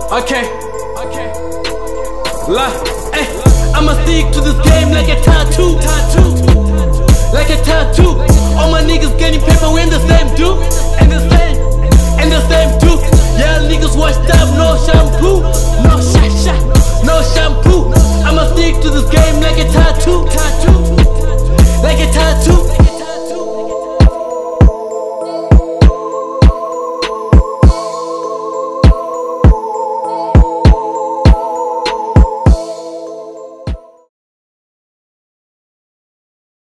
Okay. I'ma stick to this game like a tattoo. Like a tattoo. All my niggas getting paper, we in the same dude. And the same too. Yeah, niggas washed up, no shampoo.